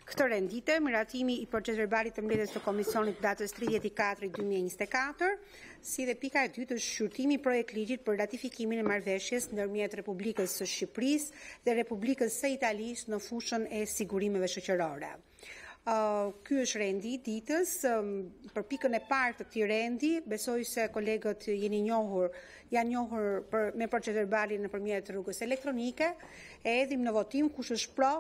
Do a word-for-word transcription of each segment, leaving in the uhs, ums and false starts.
Këtë rendite, miratimi i proces verbalit të mbledhjes të Komisionit datës tridhjetë i katërt dy mijë e njëzet e katër, si dhe pika e dytë është shqyrtimi i projekt ligjit për ratifikimin e marrëveshjes ndërmjet Republikës së Shqipërisë dhe Republikës së Italisë në fushën e sigurimeve shoqërore. Uh, ky është rendi i ditës. Um, për pikën e parë të këtij rendi, besoj se kolegët jeni njohur, janë njohur për, me proces verbalin nëpërmjet rrugës elektronike, e edhim në votim kush është pro,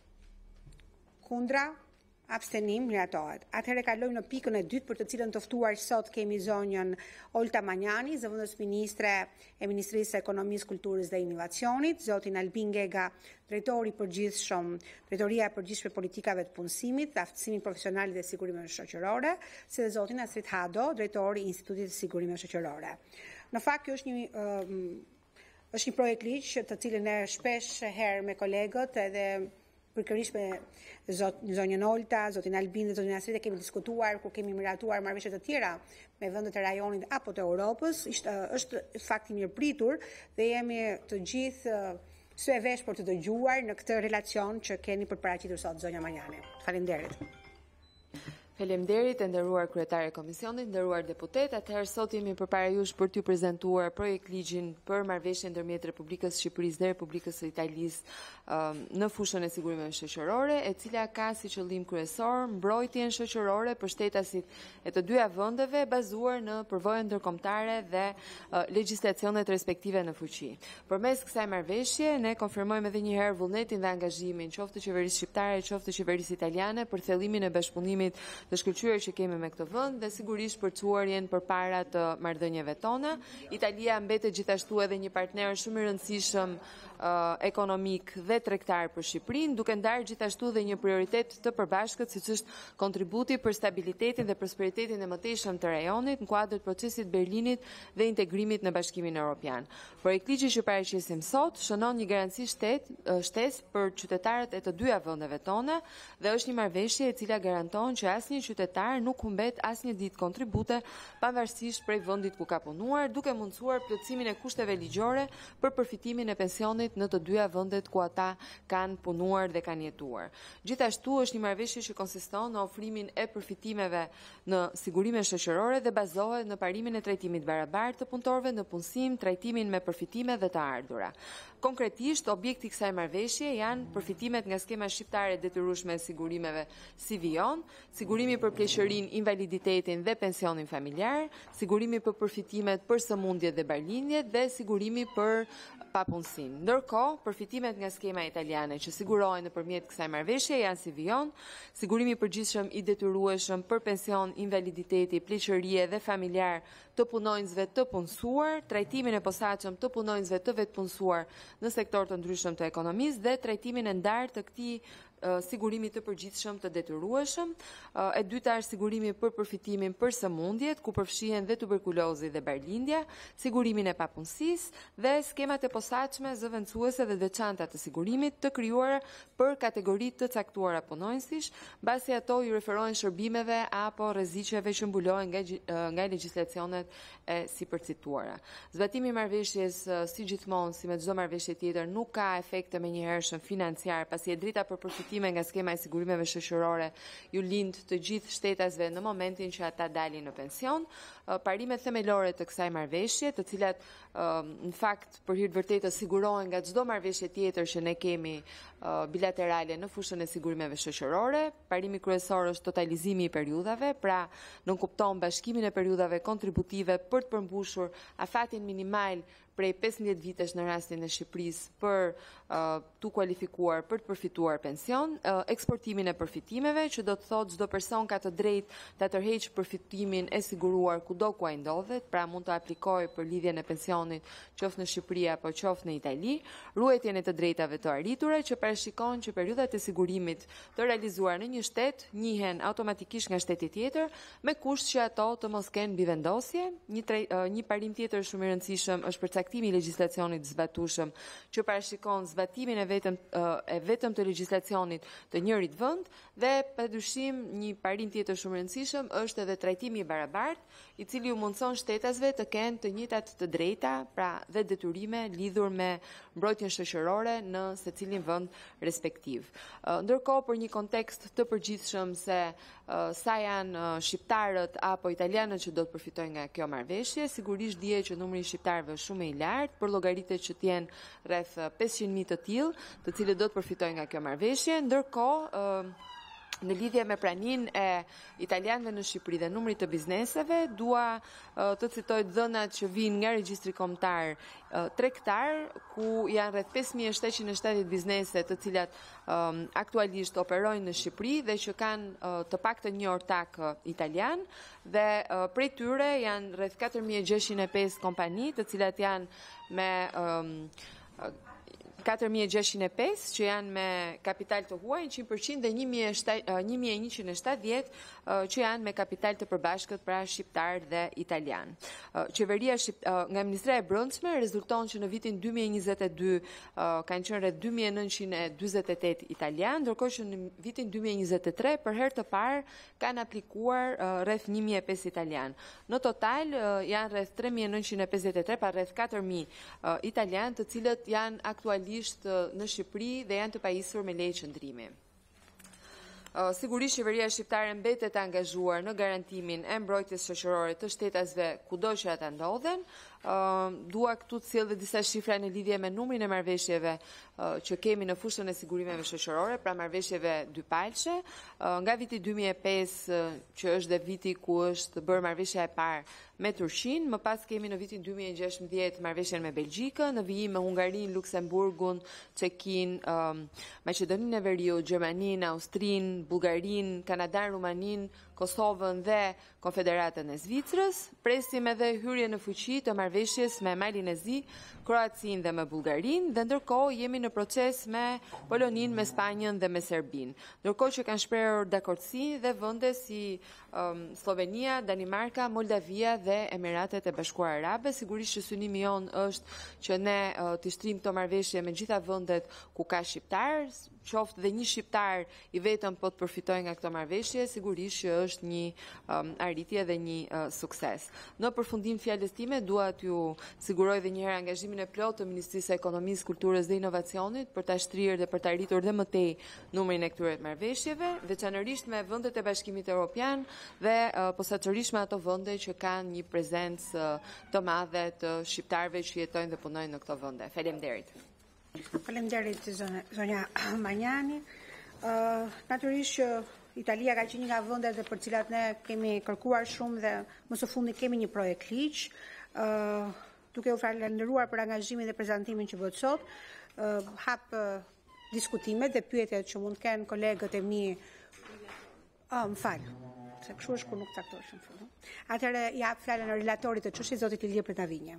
kundra, abstenim, miratohet. Atëherë kalojmë në pikën e dytë për të cilën të ftuar sot kemi zonjën Olta Manjani, zëvendës ministre e Ministrisë së Ekonomisë, Kulturës dhe Inovacionit, zotin Albin Gega, drejtori i përgjithshëm, Drejtoria e Përgjithshme e Politikave të Punësimit, të Aftësimit Profesional dhe Sigurimeve Shoqërore, si dhe zotin Astrid Hado, drejtori i Institutit të Sigurimeve Shoqërore. Në fakt, kjo është një um, është një projekt ligj të cilën e shpesh herë me kolegët edhe përkërisht me zot, zonjën Olta, zotin Albin dhe zotin Astrid e kemi diskutuar kur kemi miratuar marrëveshje të tjera me vendet e rajonit apo të Europës. Ishte, është fakt i mirëpritur dhe jemi të gjithë sy e vesh për të dëgjuar në këtë relacion që keni për paraqitur sot, zonja Manjani. Faleminderit. Faleminderit e nderuar kryetare e komisionit, nderuar deputet. Atëherë sot jemi përpara jush për t'ju prezantuar projekt ligjin për marrëveshjen ndërmjet Republikës së Shqipërisë dhe Republikës së Italisë um, në fushën e sigurimeve shoqërore, e cila ka si qëllim kryesor mbrojtjen shoqërore për shtetasit e të dyja vendeve bazuar në përvojën ndërkombëtare dhe uh, legjislacionet respektive në fuqi. Përmes kësaj marrëveshje ne konfirmojmë edhe një herë vullnetin dhe angazhimin qoftë të qeverisë shqiptare, qoftë të qeverisë italiane për thellimin e bashkëpunimit të shkëlqyer që kemi me këtë vend dhe sigurisht përcuarjen përpara të marrëdhënieve tona. Italia mbetet gjithashtu edhe një partner shumë i rëndësishëm uh, ekonomik dhe tregtar për Shqipërinë, duke ndarë gjithashtu dhe një prioritet të përbashkët siç është kontributi për stabilitetin dhe prosperitetin e mëtejshëm të rajonit në kuadër të procesit Berlinit dhe integrimit në Bashkimin Evropian. Projekti që paraqesim sot shënon një garanci shtet, shtesë për qytetarët e të dyja vendeve tona dhe është një marrëveshje e cila garanton që asnjë qytetar nuk humbet asnjë ditë kontribute pavarësisht prej vendit ku ka punuar, duke mundësuar plotësimin e kushteve ligjore për përfitimin e pensionit në të dyja vendet ku ata kanë punuar dhe kanë jetuar. Gjithashtu është një marrëveshje që konsiston në ofrimin e përfitimeve në sigurime shoqërore dhe bazohet në parimin e trajtimit barabartë të punëtorëve në punësim, trajtimin me përfitime dhe të ardhura. Konkretisht, objekti i kësaj marrëveshje janë përfitimet nga skema shqiptare detyrueshme e sigurimeve si Vion, sigurimi për pleqërinë, invaliditetin dhe pensionin familjar, sigurimi për përfitimet për sëmundjet dhe barlindjet dhe sigurimi për papunësinë. Ndërkohë, përfitimet nga skema italiane që sigurohen nëpërmjet kësaj marrëveshje janë si Vion, sigurimi i përgjithshëm i detyrueshëm për pension, invaliditeti, pleqërie dhe familjar të punonjësve të punësuar, trajtimin e posaçëm të punonjësve të vetpunësuar në sektor të ndryshëm të ekonomisë dhe trajtimin e ndarë të këtij sigurimi të përgjithshëm të detyrueshëm. E dyta është sigurimi për përfitimin për sëmundjet, ku përfshihen dhe tuberkulozi dhe barlindja, sigurimin e papunësisë dhe skemat e posaçme zëvendësuese dhe veçanta të sigurimit të krijuara për kategoritë të caktuara punonjësish, mbasi ato ju referohen shërbimeve apo rreziqeve që mbulohen nga nga legjislacionet e sipërcituara. Zbatimi i marrëveshjes, si gjithmonë, si me çdo marrëveshje tjetër, nuk ka efekte menjëhershëm financiar, pasi e drita për përfitimin nga skema e sigurimeve shoqërore ju lind të gjithë shtetasve në momentin që ata dalin në pension. Parimet themelore të kësaj marrëveshje, të cilat në fakt për hir të vërtetës sigurohen nga çdo marrëveshje tjetër që ne kemi bilaterale në fushën e sigurimeve shoqërore. Parimi kryesor është totalizimi i periudhave, pra nënkupton bashkimin e periudhave kontributive për të përmbushur afatin minimal prej pesëmbëdhjetë vitesh në rastin e Shqipërisë për uh, tu kualifikuar për të përfituar pension, uh, eksportimin e përfitimeve, që do të thotë çdo person ka të drejtë ta tërheqë përfitimin e siguruar kudo ku ai ndodhet, pra mund të aplikojë për lidhjen e pensionit qoftë në Shqipëri apo qoftë në Itali, ruajtjen e të drejtave të arritura që parashikon që periudhat e sigurimit të realizuar në një shtet njihen automatikisht nga shteti tjetër, me kusht që ato të mos kenë bivendosje. Një, tre, uh, një parim tjetër shumë i rëndësishëm është për aktimi i legjislacionit zbatueshëm që parashikon zbatimin e vetëm e vetëm të legjislacionit të njërit vend dhe padyshim një parim tjetër shumë i rëndësishëm është edhe trajtimi i barabartë, i cili u mundson shtetasve të kenë të njëjtat të drejta, pra dhe detyrime lidhur me mbrojtjen shoqërore në secilin vend respektiv. Ndërkohë, për një kontekst të përgjithshëm se sa janë shqiptarët apo italianët që do të përfitojnë nga kjo marrëveshje, sigurisht dihet që numri i shqiptarëve është shumë i lartë, për llogaritë që të jenë rreth pesëqind mijë të tillë, të cilët do të përfitojnë nga kjo marrëveshje. Ndërkohë, në lidhje me praninë e italianëve në Shqipëri dhe numrit të bizneseve, dua të citoj dhënat që vijnë nga regjistri kombëtar tregtar, ku janë rreth pesë mijë shtatëqind e shtatëdhjetë biznese të cilat um, aktualisht operojnë në Shqipëri dhe që kanë uh, të paktën një ortak uh, italian, dhe uh, prej tyre janë rreth katër mijë gjashtëqind e pesë kompani të cilat janë me um, katër mijë gjashtëqind e pesë që janë me kapital të huaj njëqind përqind dhe një mijë e njëqind e shtatëdhjetë që janë me kapital të përbashkët pra shqiptar dhe italian. Qeveria Shqip... nga Ministria e Brendshme rezulton që në vitin dy mijë e njëzet e dy kanë qenë rreth dy mijë e nëntëqind e dyzet e tetë italian, ndërkohë që në vitin dy mijë e njëzet e tre për herë të parë kanë aplikuar rreth një mijë e pesë italian. Në total janë rreth tre mijë e nëntëqind e pesëdhjetë e tre, pa rreth katër mijë italian, të cilët janë aktualisht në Shqipëri dhe janë të pajisur me leje qëndrimi. Uh, sigurisht qeveria shqiptare mbetet e angazhuar në garantimin e mbrojtjes shoqërore të shtetasve kudo që ata ndodhen. Uh, dua këtu të sjell dhe disa shifra në lidhje me numrin e marrëveshjeve uh, që kemi në fushën e sigurimeve shoqërore, pra marrëveshjeve dypalçe. Uh, nga viti dy mijë e pesë, uh, që është dhe viti ku është bërë marrëveshja e parë me Turqinë, më pas kemi në vitin dy mijë e gjashtëdhjetë marrëveshjen me Belgjikën, në vijim me Hungarinë, Luksemburgun, Çekinë, um, Maqedoninë e Veriut, Gjermaninë, Austrinë, Bullgarinë, Kanadanë, Rumaninë, Kosovën dhe Konfederatën e Zvicrës. Presim edhe hyrje në fuqi të marrëveshjes me Malin e Zi, Kroacinë dhe me Bullgarinë, dhe ndërkohë jemi në proces me Poloninë, me Spanjën dhe me Serbinë. Ndërkohë që kanë shprehur dakordsi dhe vende si um, Slovenia, Danimarka, Moldavia dhe Emiratet e Bashkuara Arabe. Sigurisht që synimi jon është që ne uh, të shtrim këto marrëveshje me gjitha vendet ku ka shqiptar, qoftë dhe një shqiptar i vetëm po të përfitojë nga këto marrëveshje, sigurisht që është një um, arritje dhe një uh, sukses. Në përfundim fjalës time dua t'ju siguroj edhe një herë angazhimin e plotë të Ministrisë së Ekonomisë, Kulturës dhe Inovacionit për ta shtrirë dhe për ta arritur dhe më tej numrin e këtyre marrëveshjeve, veçanërisht me vendet e Bashkimit Evropian dhe uh, posaçërisht me ato vende që kanë një prezencë uh, të madhe të shqiptarëve që jetojnë dhe punojnë në këto vende. Faleminderit. Faleminderit zonja Manjani. Uh, Natyrisht që Italia ka qenë një nga vendet për cilat ne kemi kërkuar shumë dhe më së fundi kemi një projekt ligj. Uh, duke u falendëruar për angazhimin dhe prezantimin që bëhet sot, uh, hap uh, diskutimet dhe pyetjet që mund të kenë kolegët e mi. Oh, më fal. Se kështu është kur nuk taktohesh në fund. Atëherë jap fjalën relatorit të çështjes zotit Ilir Pretavinje.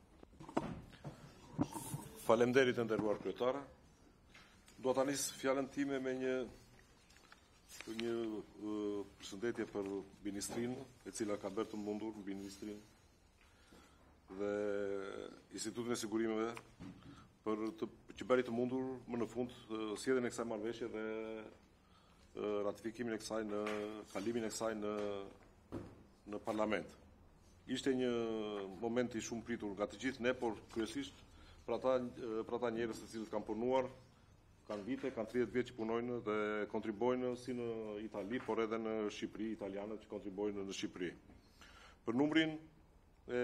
Faleminderit e nderuar kryetare. Do ta nis fjalën time me një një uh, përshëndetje për ministrinë, e cila ka bërë të mundur mbi ministrinë dhe Institutin e Sigurimeve për të që bëri të mundur më në fund uh, sjelljen e kësaj marrëveshje dhe uh, ratifikimin e kësaj në kalimin e kësaj në në parlament. Ishte një moment i shumë pritur nga të gjithë ne, por kryesisht për ata, për ata njerëz të cilët kanë punuar, kanë vite, kanë tridhjetë vjet që punojnë dhe kontribuojnë si në Itali, por edhe në Shqipëri, italianët që kontribuojnë në Shqipëri. Për numrin e,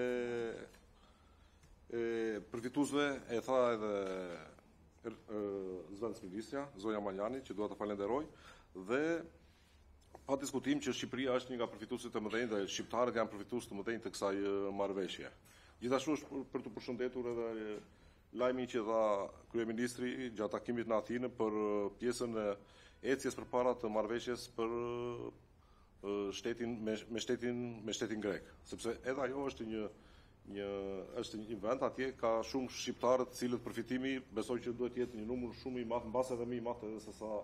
e përfituesve e tha edhe zëvendës ministrja, zonja Manjani, që dua të falenderoj, dhe pa diskutim që Shqipëria është një nga përfituesit të mëdhenj dhe shqiptarët janë përfitues të mëdhenj të kësaj marrëveshje. Gjithashtu është për të përshëndetur edhe lajmi që dha kryeministri gjatë takimit në Athinë për pjesën e ecjes përpara të marrëveshjes për shtetin me, me shtetin me shtetin grek, sepse edhe ajo është një një është një vend atje ka shumë shqiptarë të cilët përfitimi besoj që duhet të jetë një numër shumë i madh, mbas edhe më i madh edhe se sa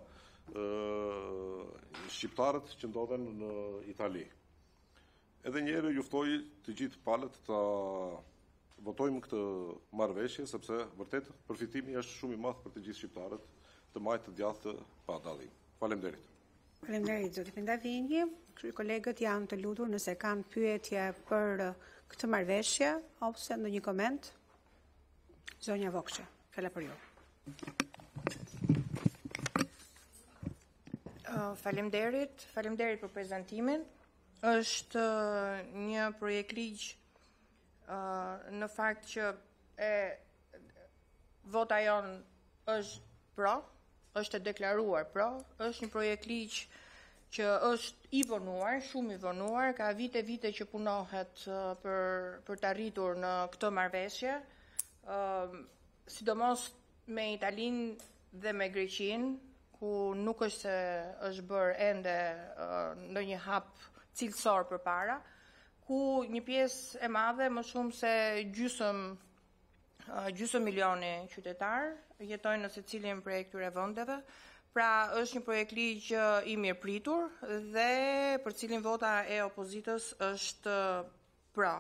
ë shqiptarët që ndodhen në Itali. Edhe një herë juftoj të gjithë palët ta votojmë këtë marrëveshje, sepse vërtet përfitimi është shumë i madh për të gjithë shqiptarët të majtë të djathtë pa dallim. Faleminderit. Faleminderit zoti Pretavinje. Kolegët janë të lutur nëse kanë pyetje për këtë marrëveshje ose ndonjë koment. Zonja Vokçe, Fjala për ju. Uh, Faleminderit, faleminderit për prezantimin. Është uh, një projekt ligj uh, në fakt që e vota jon është pro, është e deklaruar pro, është një projekt ligj që është i vonuar, shumë i vonuar, ka vite vite që punohet uh, për për të arritur në këtë marrëveshje, uh, sidomos me Italinë dhe me Greqinë, ku nuk është se është bërë ende uh, ndonjë hap cilësor përpara, ku një pjesë e madhe, më shumë se gjysmë uh, gjysmë milioni qytetar jetojnë në secilin prej këtyre vendeve. Pra është një projekt ligj i mirëpritur dhe për cilin vota e opozitës është pro.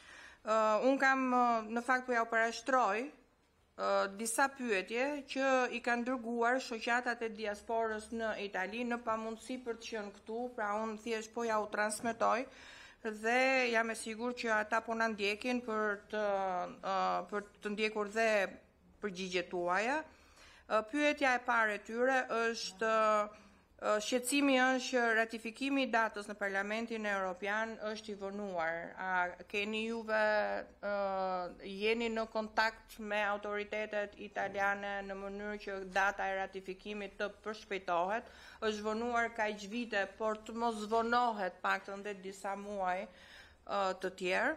Uh, unë kam uh, në fakt po ja u parashtroj uh, disa pyetje që i kanë dërguar shoqatat e diasporës në Itali në pamundësi për të qenë këtu, pra unë thjesht po ja u transmetoj dhe jam e sigurt që ata po na ndjekin për të uh, për të ndjekur dhe përgjigjet tuaja. Pyetja e parë e tyre është shqetësimi është që ratifikimi i datës në Parlamentin Evropian është i vonuar. A keni juve uh, jeni në kontakt me autoritetet italiane në mënyrë që data e ratifikimit të përshpejtohet? Është vonuar kaq vite, por të mos vonohet paktën dhe disa muaj uh, të tjerë.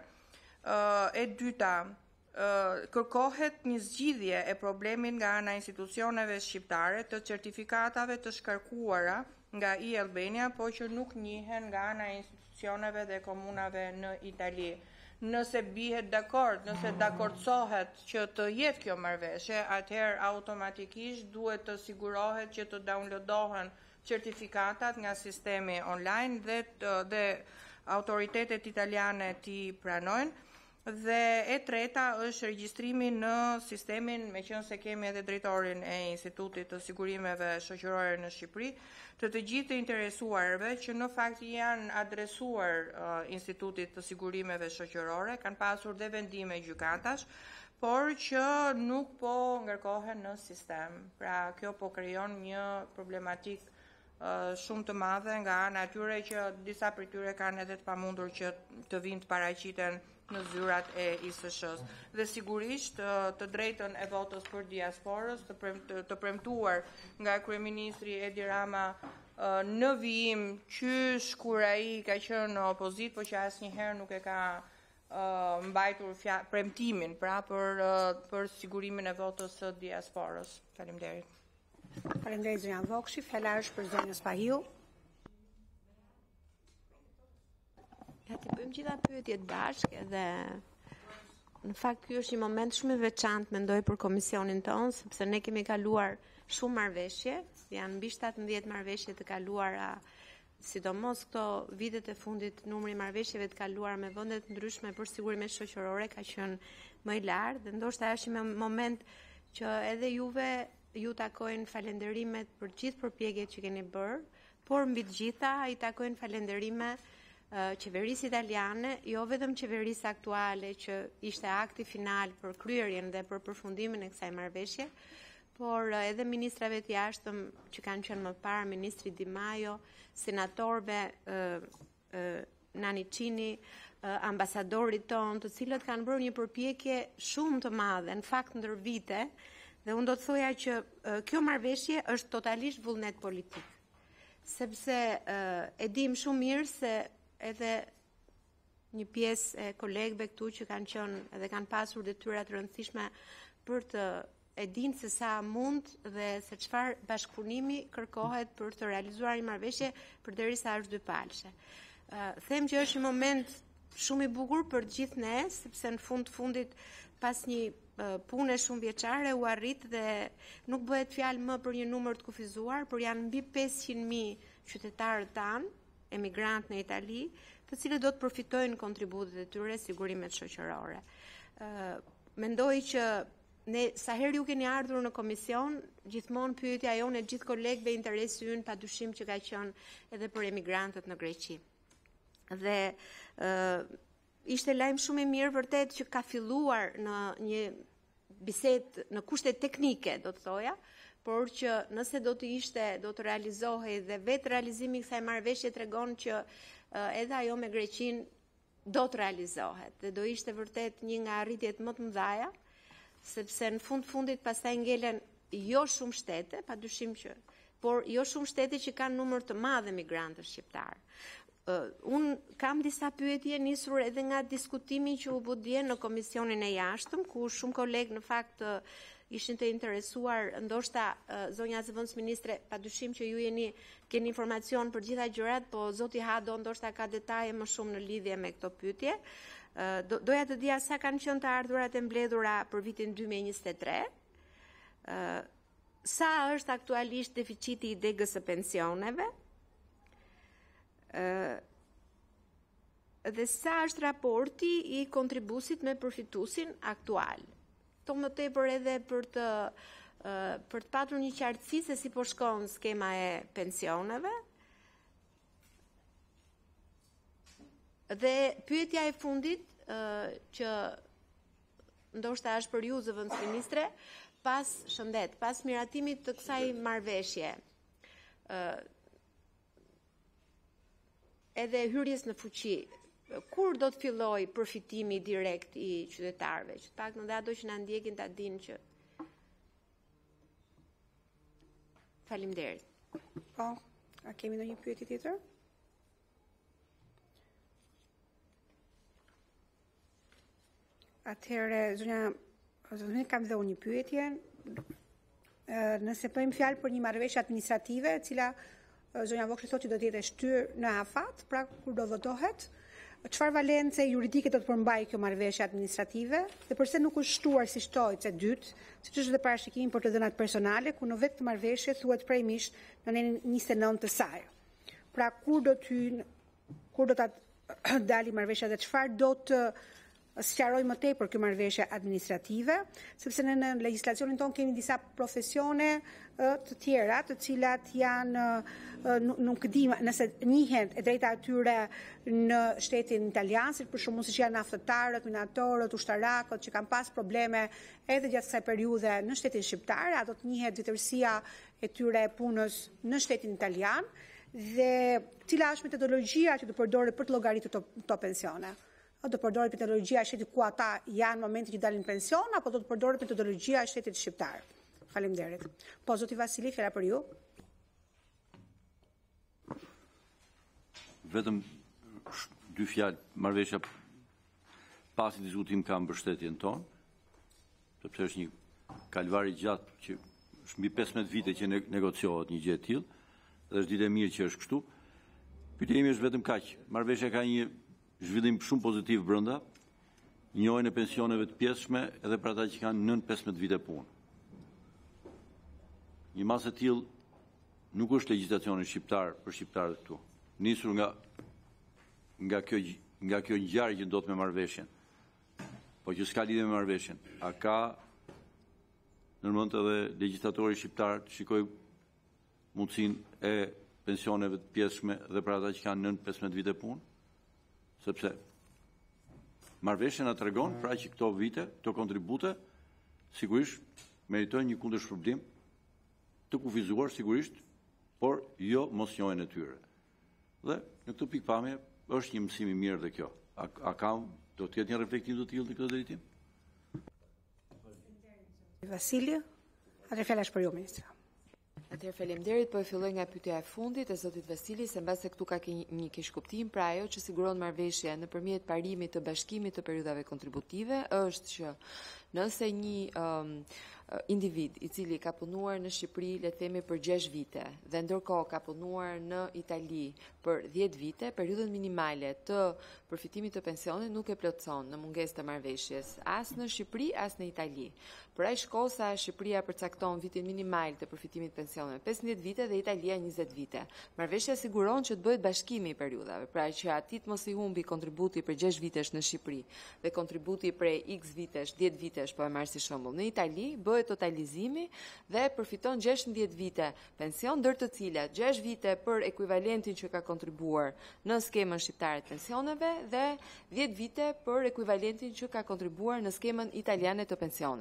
Uh, e dyta, Uh, kërkohet një zgjidhje e problemit nga ana institucioneve shqiptare të certifikatave të shkarkuara nga i Albania, po që nuk njihen nga ana institucioneve dhe komunave në Itali. Nëse bihet dakord, nëse dakordsohet që të jetë kjo marrëveshje, atëherë automatikisht duhet të sigurohet që të downloadohen certifikatat nga sistemi online dhe, të, dhe autoritetet italiane t'i pranojnë. Dhe e treta është regjistrimi në sistemin, me qenë se kemi edhe drejtorin e Institutit të Sigurimeve Shoqërore në Shqipëri, të të gjithë të interesuarve që në fakt janë adresuar uh, Institutit të Sigurimeve Shoqërore, kanë pasur dhe vendime gjykatash, por që nuk po ngarkohen në sistem. Pra kjo po krijon një problematik uh, shumë të madhe nga ana e tyre që disa prej tyre kanë edhe të pamundur që të vinë të paraqiten në zyrat e I S Sh-s. Dhe sigurisht të drejtën e votës për diasporës, të, prem, të, të premtuar nga kryeministri Edi Rama në vijim qysh kur ai ka qenë në opozit, por që asnjëherë nuk e ka uh, mbajtur fja, premtimin pra për uh, për sigurimin e votës së diasporës. Faleminderit. Faleminderit zonja Vokshi, fjala është për zonjën Spahiu. Ja të bëjmë gjitha pyetjet bashkë dhe në fakt ky është një moment shumë i veçantë mendoj për komisionin tonë, sepse ne kemi kaluar shumë marrëveshje, janë mbi shtatëmbëdhjetë marrëveshje të kaluara, sidomos këto vitet e fundit numri i marrëveshjeve të kaluara me vende të ndryshme për sigurimet shoqërore ka qenë më i lartë dhe ndoshta është një moment që edhe juve ju takojnë falenderimet për gjithë përpjekjet që keni bërë, por mbi të gjitha i takojnë falenderime qeverisë italiane, jo vetëm qeverisë aktuale që ishte akti final për kryerjen dhe për përfundimin e kësaj marrëveshje, por edhe ministrave të jashtëm që kanë qenë më parë, ministri Di Maio, senatorëve Nannicini, ambasadorit tonë, të cilët kanë bërë një përpjekje shumë të madhe, në fakt ndër vite, dhe unë do të thoja që kjo marrëveshje është totalisht vullnet politik, sepse e dim shumë mirë se edhe një pjesë e kolegëve këtu që kanë qenë edhe kanë pasur detyra të rëndësishme për të e dinë se sa mund dhe se çfarë bashkëpunimi kërkohet për të realizuar një marrëveshje përderisa është dypalshe. Uh, them që është një moment shumë i bukur për të gjithë ne, sepse në fund të fundit pas një uh, pune shumë vjeçare u arrit dhe nuk bëhet fjalë më për një numër të kufizuar, por janë mbi pesëqind mijë qytetarët tanë emigrant në Itali, të cilët do të përfitojnë kontributet e tyre sigurimet shoqërore. Uh, mendoj që ne sa herë ju keni ardhur në komision, gjithmonë pyetja jonë e gjithë kolegëve interesi ynë padyshim që ka qenë edhe për emigrantët në Greqi. Dhe uh, ishte lajm shumë i mirë vërtet që ka filluar në një bisedë në kushte teknike, do të thoja, por që nëse do të ishte, do të realizohej dhe vetë realizimi i kësaj marrëveshje tregon që uh, edhe ajo me Greqinë do të realizohet dhe do ishte vërtet një nga arritjet më të mëdha, sepse në fund fundit pastaj ngelen jo shumë shtete, padyshim që, por jo shumë shtete që kanë numër të madh migrantësh shqiptar. Uh, unë kam disa pyetje nisur edhe nga diskutimi që u bë dje në komisionin e jashtëm, ku shumë kolegë në fakt uh, ishin të interesuar, ndoshta uh, zonja zëvendës ministre, padyshim që ju jeni keni informacion për gjitha gjërat, po zoti Hado ndoshta ka detaje më shumë në lidhje me këto pyetje. Uh, do, doja të dija sa kanë qenë të ardhurat e mbledhura për vitin dy mijë e njëzet e tre. Uh, sa është aktualisht deficiti i degës së pensioneve? Uh, dhe sa është raporti i kontribusit me përfituesin aktual. To më tepër edhe për të uh, për të patur një qartësi se si po shkon skema e pensioneve. Dhe pyetja e fundit uh, që ndoshta është për ju zëvendës ministre, pas shëndet, pas miratimit të kësaj marrëveshje, uh, edhe hyrjes në fuqi, kur do të filloj përfitimi direkt i qytetarëve? Që pak në dhe ato që na ndjekin ta dinë që. Faleminderit. Po, a kemi ndonjë pyetje tjetër? Atëherë, zonja, zonja kam dhe unë një pyetje. Nëse bëjmë fjalë për një marrëveshje administrative, e cila zonja Vokshi thotë që do të jetë shtyr në afat, pra kur do votohet, çfarë valence juridike do të përmbajë kjo marrëveshje administrative dhe përse nuk është shtuar si shtojtë e dytë, siç është dhe parashikimi për të dhënat personale, ku në vetë marrëveshje thuhet premisht në nenin njëzet e nëntë të saj. Pra kur do të kur do ta dali marrëveshja dhe çfarë do të sqaroj më tepër kjo marrëveshje administrative, sepse në, në legjislacionin tonë kemi disa profesione të tjera, të cilat janë nuk di nëse njihen e drejta e tyre në shtetin italian, si për shembull siç janë naftëtarët, minatorët, ushtarakët që kanë pas probleme edhe gjatë kësaj periudhe në shtetin shqiptar, a do të njihet detyrësia e tyre e punës në shtetin italian dhe cila është metodologjia që do përdoret për të llogaritur to, to pensione. Do përdoret metodologjia e shtetit ku ata janë në momentin që dalin pension, apo do të përdoret metodologjia e shtetit shqiptar? Faleminderit. Po, zoti Vasili, fjala për ju. Vetëm dy fjalë, marrëveshja pasi diskutim ka mbështetjen tonë, sepse është një kalvar i gjatë që është mbi pesëmbëdhjetë vite që negociohet një gjë e tillë, dhe është ditë e mirë që është kështu. Pyetja ime është vetëm kaq. Marrëveshja ka një zhvillim shumë pozitiv brenda, njojnë e pensioneve të pjesshme edhe për ata që kanë nën pesëmbëdhjetë vite punë. Një masë e tillë nuk është legjislacioni shqiptar për shqiptarët këtu. Nisur nga nga kjo nga kjo ngjarje që ndodh me marrëveshjen. Po që s'ka lidhje me marrëveshjen. A ka nërmend edhe legjislatori shqiptar të shikojë mundësinë e pensioneve të pjesshme dhe për ata që kanë nën pesëmbëdhjetë vite punë? Sepse marrëveshja na tregon pra që këto vite, këto kontribute sigurisht meritojnë një kundërshpërblim të kufizuar sigurisht, por jo mos njohjen e tyre. Dhe në këtë pikpamje është një mësim i mirë dhe kjo. A, a ka do të ketë një reflektim të tillë në këtë drejtim? Vasili, atëherë fjala është për ju, ministra. Atëherë faleminderit, po e filloj nga pyetja e fundit e zotit Vasili, se mbase këtu ka një kishkuptim, pra ajo që siguron marrëveshje nëpërmjet parimit të bashkimit të periudhave kontributive është që nëse një um, individ i cili ka punuar në Shqipëri, le të themi për gjashtë vite, dhe ndërkohë ka punuar në Itali për dhjetë vite, periudhën minimale të përfitimit të pensionit nuk e plotëson në mungesë të marrëveshjes, as në Shqipëri, as në Itali. Për aq kohë sa Shqipëria përcakton vitin minimal të përfitimit të pensionit pesëmbëdhjetë vite dhe Italia njëzet vite. Marrëveshja siguron që të bëhet bashkimi i periudhave, pra që atit mos i humbi kontributi për gjashtë vitesh në Shqipëri dhe kontributi për X vitesh, dhjetë vitesh, po e marr si shembull në Itali, bëhet totalizimi dhe përfiton gjashtëdhjetë vite pension, ndër të cilat gjashtë vite për ekuivalentin që ka kontribuar në skemën shqiptare të pensioneve dhe dhjetë vite për ekuivalentin që ka kontribuar në skemën italiane të pensioneve.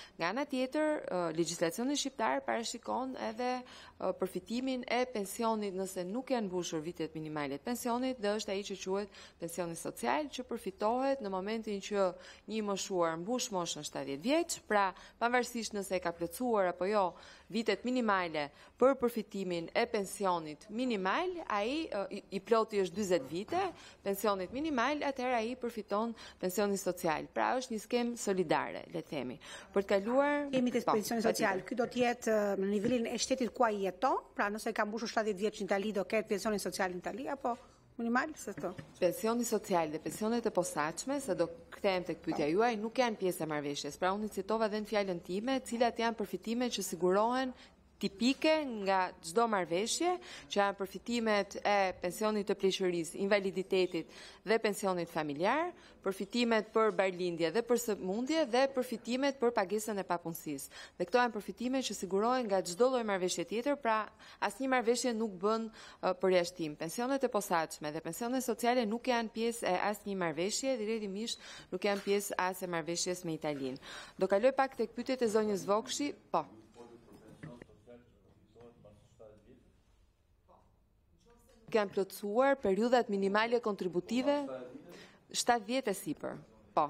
Nga ana tjetër, legjislacioni shqiptar parashikon edhe përfitimin e pensionit nëse nuk janë mbushur vitet minimale të pensionit, dhe është ai që quhet pensioni social, që përfitohet në momentin që një moshuar mbush moshën shtatëdhjetë vjeç, pra pavarësisht nëse e ka plotësuar apo jo vitet minimale për përfitimin e pensionit minimal, ai i, i ploti është dyzet vite, pensionit minimal, atëherë ai përfiton pensioni social. Pra është një skemë solidare, le të themi. Për të kaluar Kemi të pensioni social. Ky do të jetë në nivelin e shtetit ku ai jeton, pra nëse ka mbushur shtatëdhjetë vjeç në Itali do ketë pensionin social në Itali apo minimal se to. Pensioni social dhe pensionet e posaçme, se do kthehem tek pyetja juaj, nuk janë pjesë e marrëveshjes. Pra unë citova edhe në fjalën time, cilat janë përfitime që sigurohen tipike nga çdo marrëveshje, që janë përfitimet e pensionit të pleqërisë, invaliditetit dhe pensionit familjar, përfitimet për barlindje dhe për sëmundje dhe përfitimet për pagesën e papunësisë. Dhe këto janë përfitime që sigurohen nga çdo lloj marrëveshje tjetër, pra asnjë marrëveshje nuk bën uh, përjashtim. Pensionet e posaçme dhe pensionet sociale nuk janë pjesë e asnjë marrëveshje, drejtimisht nuk janë pjesë as e marrëveshjes me Italinë. Do kaloj pak tek pyetjet e zonjës Vokshi, po. Kanë plotësuar periudhat minimale kontributive shtatëdhjetë vjet e sipër. Po.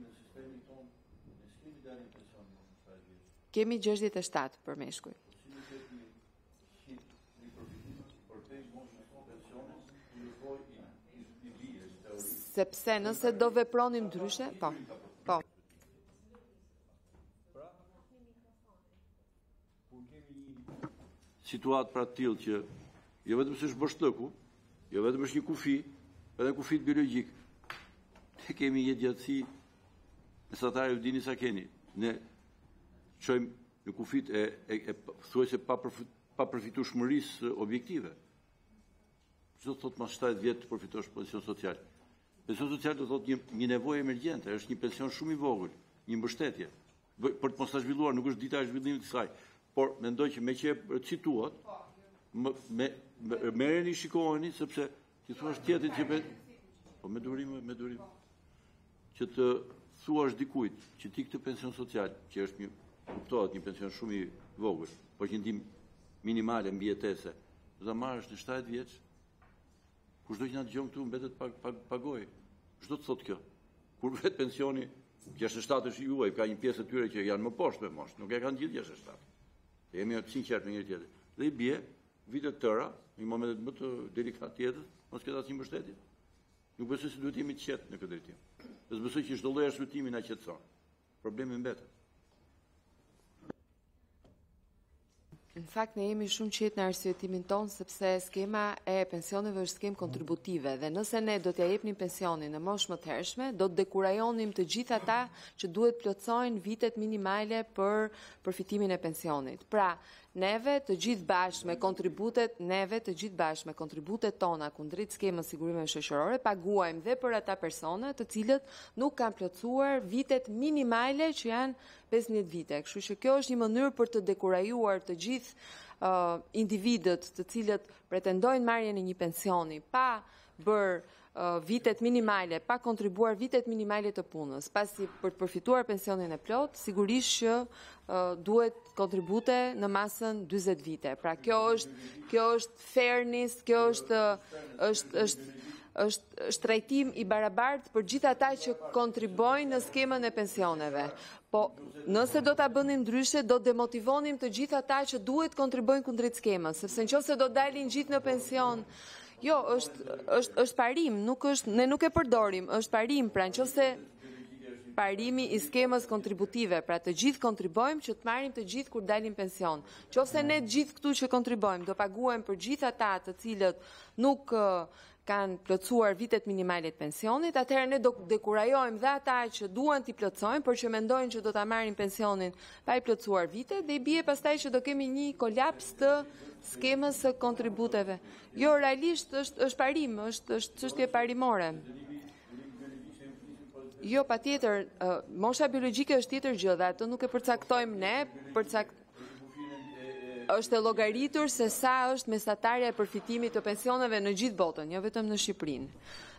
Kemi gjashtëdhjetë e shtatë për meshkuj. Sepse nëse do vepronim ndryshe, po. Po. Situatë pra të tillë që jo vetëm se është bështëku, jo vetëm është një kufi, edhe kufit biologjik. Ne kemi një gjatësi, mesatare u dini sa keni. Ne çojmë në kufit e, e, e thuajse pa, pa përfitueshmërisë objektive. Çdo të thotë mas shtatëdhjetë vjet të përfitosh pension social. Pension social do thotë një, një nevojë emergjente, është një pension shumë i vogël, një mbështetje. Për të mos ta zhvilluar, nuk është dita e zhvillimit të saj, por mendoj që me që cituat, me, me merreni shikoheni sepse ti thua tjetrit që be... po me durim me durim që të thuash dikujt që ti këtë pension social që është një kuptohet një pension shumë i vogël, por që ndim minimale mbijetese, do ta marrësh në shtatëdhjetë vjeç, kushdo që na dëgjon këtu mbetet pag, pag, pagoj. Çdo të thotë kjo. Kur vet pensioni gjashtëdhjetë e shtatë është juaj, ka një pjesë të tyre që janë më poshtë me moshë, nuk e kanë gjithë gjashtëdhjetë e shtatë. Jemi sinqert me njëri tjetrin. Dhe i bie vitet tëra, në momentet më të delikat jetës, mos ketë asnjë mbështetje. Nuk besoj se duhet jemi të qetë në këtë drejtim. Dhe besoj që çdo lloj arsyetimi na qetëson. Problemi mbetet. Në fakt, ne jemi shumë qetë në arsyetimin tonë, sepse skema e pensioneve është skemë kontributive, dhe nëse ne do t'ja jepnim pensionin në moshë më të hershme, do të dekurajonim të gjithë ata që duhet plotësojnë vitet minimale për përfitimin e pensionit. Pra, neve të gjithë bashkë me kontributet, neve të gjithë bashkë me kontributet tona kundrejt skemës sigurimeve shoqërore, paguajmë dhe për ata persona të cilët nuk kanë plotësuar vitet minimale që janë pesëdhjetë vite. Kështu që kjo është një mënyrë për të dekurajuar të gjithë uh, individët të cilët pretendojnë marrjen e një pensioni pa bërë uh, vitet minimale, pa kontribuar vitet minimale të punës, pasi për të përfituar pensionin e plot, sigurisht që uh, duhet kontribute në masën dyzet vite. Pra kjo është kjo është fairness, kjo është është është është është trajtim i barabartë për gjithë ata që kontribojnë në skemën e pensioneve. Po, nëse do ta bënim ndryshe, do demotivonim të gjithë ata që duhet kontribojnë kundrejt skemës, sepse nëse do dalin gjithë në pension, jo, është është është parim, nuk është, ne nuk e përdorim, është parim, pra nëse parimi i skemës kontributive, pra të gjithë kontribojmë që të marrim të gjithë kur dalim pension. Nëse ne të gjithë këtu që kontribojmë do paguajmë për gjithë ata të cilët nuk uh, kanë plotësuar vitet minimale të pensionit, atëherë ne do dekurajojmë dhe ata që duan t'i plotësojnë, por që mendojnë që do ta marrin pensionin pa i plotësuar vitet, dhe i bie pastaj që do kemi një kolaps të skemës së kontributeve. Jo, realisht është është parim, është është çështje parimore. Jo, patjetër, uh, mosha biologjike është tjetër gjë, dhe atë nuk e përcaktojmë ne, përcakt është e llogaritur se sa është mesatarja e përfitimit të pensioneve në gjithë botën, jo vetëm në Shqipërinë.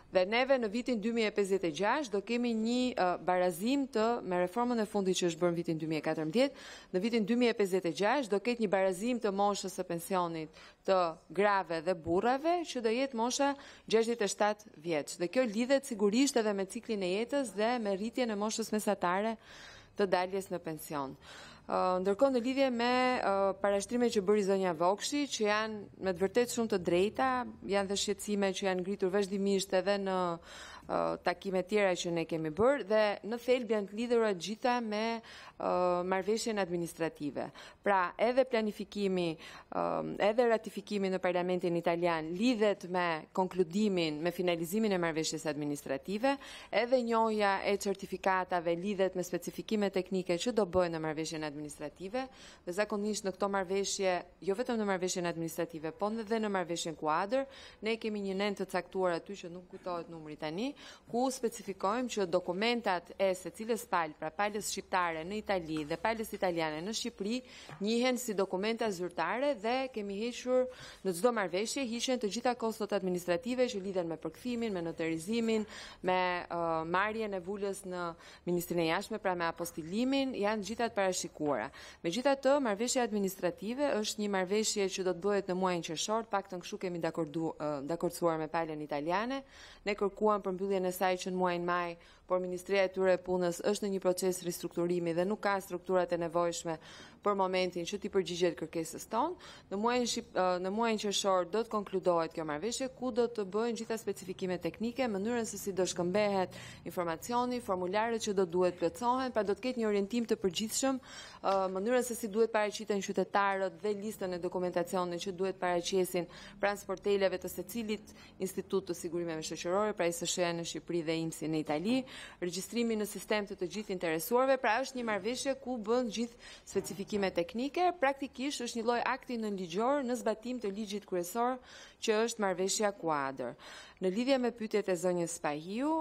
Dhe neve në vitin dy mijë e pesëdhjetë e gjashtë do kemi një uh, barazim të, me reformën e fundit që është bërë në vitin dy mijë e katërmbëdhjetë, në vitin dy mijë e pesëdhjetë e gjashtë do ketë një barazim të moshës së pensionit të grave dhe burrave që do jetë mosha gjashtëdhjetë e shtatë vjeç. Dhe kjo lidhet sigurisht edhe me ciklin e jetës dhe me rritjen e moshës mesatare të daljes në pension. Uh, ndërkohë në lidhje me uh, parashtrimet që bëri zonja Vokshi, që janë me të vërtet shumë të drejta, janë dhe shqetësime që janë ngritur vazhdimisht edhe në uh, takime tjera që ne kemi bërë, dhe në thelb janë të lidhura gjitha me uh, marrëveshjen administrative. Pra, edhe planifikimi, uh, edhe ratifikimi në Parlamentin Italian lidhet me konkludimin, me finalizimin e marrëveshjes administrative, edhe njohja e certifikatave lidhet me specifikime teknike që do bëhen në marrëveshjen administrative, dhe zakonisht në këto marrëveshje, jo vetëm në marrëveshjen administrative, po edhe në marrëveshjen kuadër, ne kemi një nen të caktuar aty që nuk kujtohet numri tani, ku specifikojmë që dokumentat e secilës palë, pra palës shqiptare në Itali dhe palës italiane në Shqipëri, njihen si dokumenta zyrtare dhe kemi hequr në çdo marrëveshje hiqen të gjitha kostot administrative që lidhen me përkthimin, me notarizimin, me uh, marrjen e vulës në Ministrinë e Jashtme, pra me apostilimin, janë gjitha të parashikuara. Megjithatë, marrëveshja administrative është një marrëveshje që do të bëhet në muajin qershor, paktën kështu kemi dakordu, uh, dakordsuar me palën italiane. Ne kërkuam përmbylljen e saj që në muajin maj, por Ministria e tyre e punës është në një proces ristrukturimi dhe nuk ka strukturat e nevojshme për momentin që t'i përgjigjet kërkesës tonë. Në muajin, në muajin qershor do të konkludohet kjo marrëveshje, ku do të bëhen gjitha specifikime teknike, mënyrën se si do shkëmbehet informacioni, formularët që do duhet plotësohen, pra do të ketë një orientim të përgjithshëm, mënyrën se si duhet paraqiten qytetarët dhe listën e dokumentacionit që duhet paraqesin pranë sporteleve të secilit institut të sigurimeve shoqërore, pra I S S H në Shqipëri dhe I M S I në Itali, regjistrimi në sistem të të gjithë interesuarve, pra është një marrëveshje ku bën gjithë specifikime teknike, praktikisht është një lloj akti nënligjor në zbatim të ligjit kryesor që është marrëveshja kuadër. Në lidhje me pyetjet e zonjës Spahiu,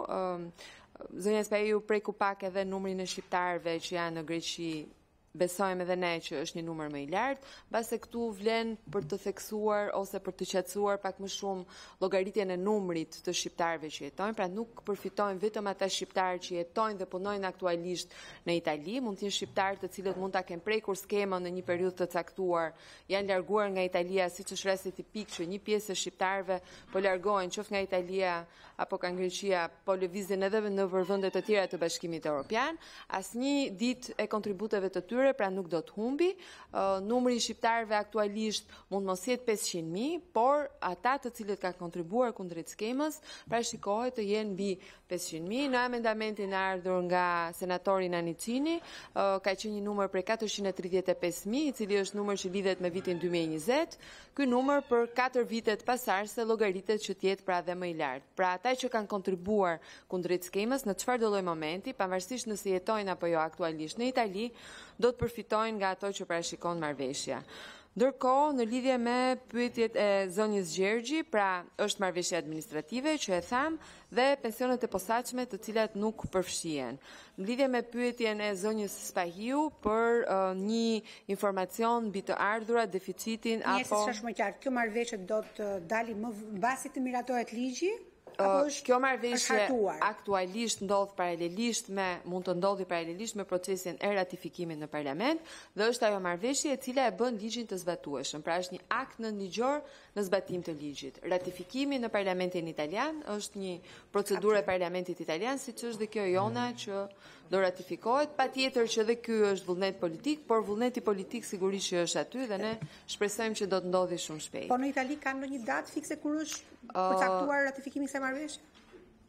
zonja Spahiu preku pak edhe numrin e shqiptarëve që janë në Greqi. Besojmë edhe ne që është një numër më I lartë, mbase këtu vlen për të theksuar ose për të qetësuar pak më shumë llogaritjen e numrit të shqiptarëve që jetojnë, pra nuk përfitojnë vetëm ata shqiptarë që jetojnë dhe punojnë aktualisht në Itali, mund të jenë shqiptarë të cilët mund ta kenë prekur skemën në një periudhë të caktuar, janë larguar nga Italia, siç është rasti tipik që një pjesë e shqiptarëve po largohen qoftë nga Italia apo nga Greqia, po lëvizin edhe në vende të tjera të Bashkimit Evropian. Asnjë ditë e kontributeve të tyre pra nuk do të humbi. Uh, numri I shqiptarëve aktualisht mund mos jetë pesëqind mijë, por ata të cilët kanë kontribuar kundrejt skemës, pra shikohet të jenë mbi pesëqind mijë. Në amendamentin e ardhur nga senatori Nanicini, uh, ka qenë një numër prej katërqind e tridhjetë e pesë mijë, I cili është numër që lidhet me vitin dy mijë e njëzet. Ky numër për katër vitet pasardhëse llogaritet që të jetë pra dhe më I lartë. Pra ata që kanë kontribuar kundrejt skemës në çfarëdo lloj momenti, pavarësisht nëse jetojnë apo jo aktualisht në Itali, do të përfitojnë nga ato që parashikon marrëveshja. Ndërkohë, në lidhje me pyetjet e zonjës Gjergji, pra është marrëveshje administrative që e tham dhe pensionet e posaçme të cilat nuk përfshihen. Në lidhje me pyetjen e zonjës Spahiu për uh, një informacion mbi të ardhurat, deficitin apo apo Një është më qartë, kjo marrëveshje do të dali më mbasi të miratohet ligji? Uh, kjo marrëveshje aktualisht ndodh paralelisht me mund të ndodhi paralelisht me procesin e ratifikimit në parlament dhe është ajo marrëveshje e cila e bën ligjin të zbatueshëm. Pra është një akt nënligjor në zbatim të ligjit. Ratifikimi në parlamentin italian është një procedurë e parlamentit italian, siç është dhe kjo jona që do ratifikohet, patjetër që dhe ky është vullnet politik, por vullneti politik sigurisht që është aty dhe ne shpresojmë që do të ndodhi shumë shpejt. Po në Itali kanë ndonjë datë fikse kur është përcaktuar ratifikimi i kësaj marrëveshje?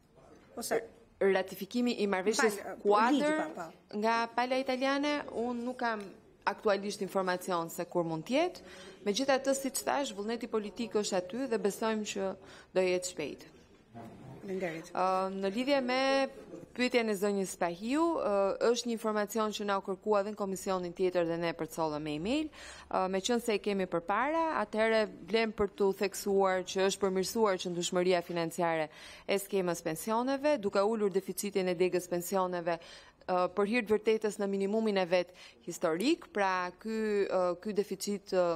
Ose ratifikimi I marrëveshjes kuadër nga pala italiane, unë nuk kam aktualisht informacion se kur mund të jetë. Megjithatë, siç thash, vullneti politik është aty dhe besojmë që do jetë shpejt. Uh, në lidhje me pyetjen e zonjës Spahiu, uh, është një informacion që na u kërkua edhe në komisionin tjetër dhe ne përcollëm me email. Uh, me qenë se e kemi përpara, atëherë vlem për të theksuar që është përmirësuar qëndrueshmëria financiare e skemës pensioneve, duke ulur deficitin e degës pensioneve uh, për hir të vërtetës në minimumin e vet historik, pra ky uh, ky deficit uh,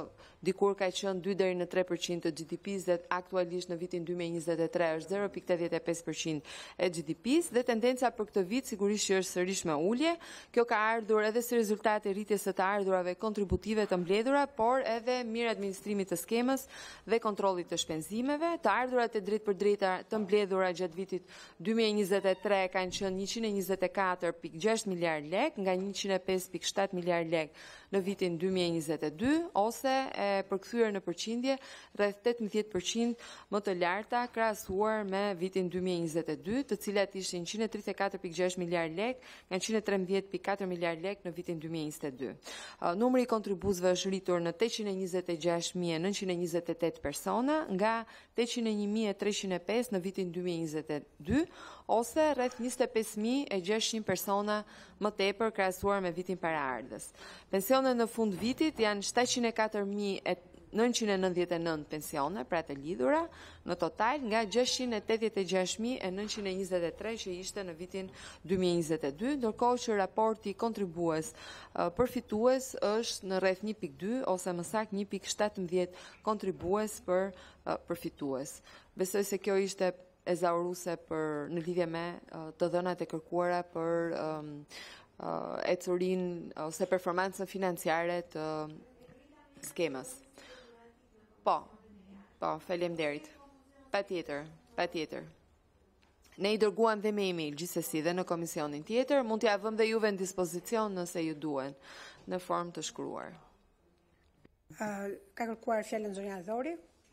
dikur ka qenë dy deri në tre përqind të G D P-s dhe aktualisht në vitin dy mijë e njëzet e tre është zero pikë tetëdhjetë e pesë përqind e G D P-s dhe tendenca për këtë vit sigurisht që është sërish me ulje. Kjo ka ardhur edhe si rezultat e rritjes së të ardhurave kontributive të mbledhura, por edhe mirë administrimit të skemës dhe kontrollit të shpenzimeve. Të ardhurat e drejt për drejta të mbledhura gjatë vitit dy mijë e njëzet e tre kanë qenë njëqind e njëzet e katër pikë gjashtë miliard lek nga njëqind e pesë pikë shtatë miliard lek në vitin dy mijë e njëzet e dy, ose e përkthyer në përqindje rreth tetëmbëdhjetë përqind më të larta krahasuar me vitin dy mijë e njëzet e dy, të cilat ishin njëqind e tridhjetë e katër pikë gjashtë miliard lek nga njëqind e trembëdhjetë pikë katër miliard lek në vitin dy mijë e njëzet e dy. Uh, numri i kontribuzëve është rritur në tetëqind e njëzet e gjashtë mijë e nëntëqind e njëzet e tetë persona nga tetëqind e një mijë e treqind e pesë në vitin dy mijë e njëzet e dy, ose rreth njëzet e pesë mijë e gjashtëqind persona më tepër krahasuar me vitin paraardhës. Pensionet në fund vitit janë shtatëqind e katër mijë e nëntëqind e nëntëdhjetë e nëntë pensione, pra të lidhura, në total nga gjashtëqind e tetëdhjetë e gjashtë mijë e nëntëqind e njëzet e tre që ishte në vitin dy mijë e njëzet e dy, ndërkohë që raporti kontribues uh, përfitues është në rreth një pikë dy ose më saktë një pikë shtatëmbëdhjetë kontribues për uh, përfitues. Besoj se kjo ishte e zauruse për në lidhje me uh, të dhënat e kërkuara për um, uh, ecurin ose performancën financiare të skemës. Po, po, faleminderit. Patjetër, patjetër. Ne i dërguam dhe me email gjithsesi dhe në komisionin tjetër, mund t'ja vëm dhe juve në dispozicion nëse ju duhen në formë të shkruar. Uh, ka kërkuar fjalën zonja Dhori.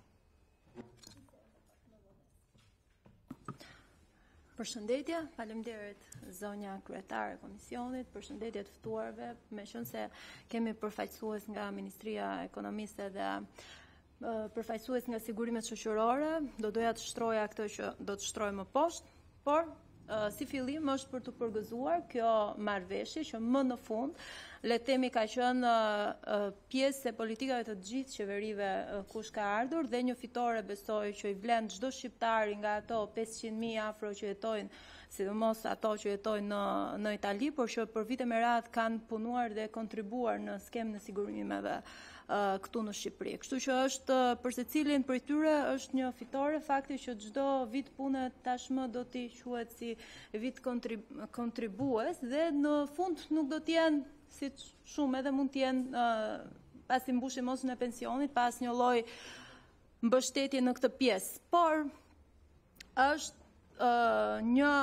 Përshëndetje, faleminderit zonja kryetare e komisionit, përshëndetje të ftuarve, me qenë se kemi përfaqësues nga Ministria e Ekonomisë dhe uh, përfaqësues nga sigurimet shoqërore, do doja të shtroja këtë që do të shtroj më poshtë, por uh, si fillim është për të përgëzuar kjo marrëveshje që më në fund le të themi ka qenë uh, uh, pjesë e politikave të gjithë qeverive uh, kush ka ardhur dhe një fitore besoj që i vlen çdo shqiptari nga ato pesëqind mijë afro që jetojnë, sidomos ato që jetojnë në, në Itali, por që për vite me radhë kanë punuar dhe kontribuar në skemën e sigurimeve uh, këtu në Shqipëri. Kështu që është uh, për secilin prej tyre është një fitore fakti që çdo vit pune tashmë do t'i quhet si vit kontrib kontribues dhe në fund nuk do të jenë si shumë edhe mund t'jenë uh, pas i mbushje mosën e pensionit, pas një lloj mbështetje në këtë pjesë. Por është uh, një